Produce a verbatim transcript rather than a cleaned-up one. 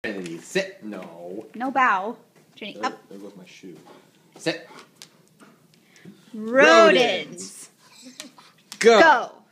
Trinity, sit. No. No bow. Trinity, There, up. there goes my shoe. Sit. Rhodens. Go. Go.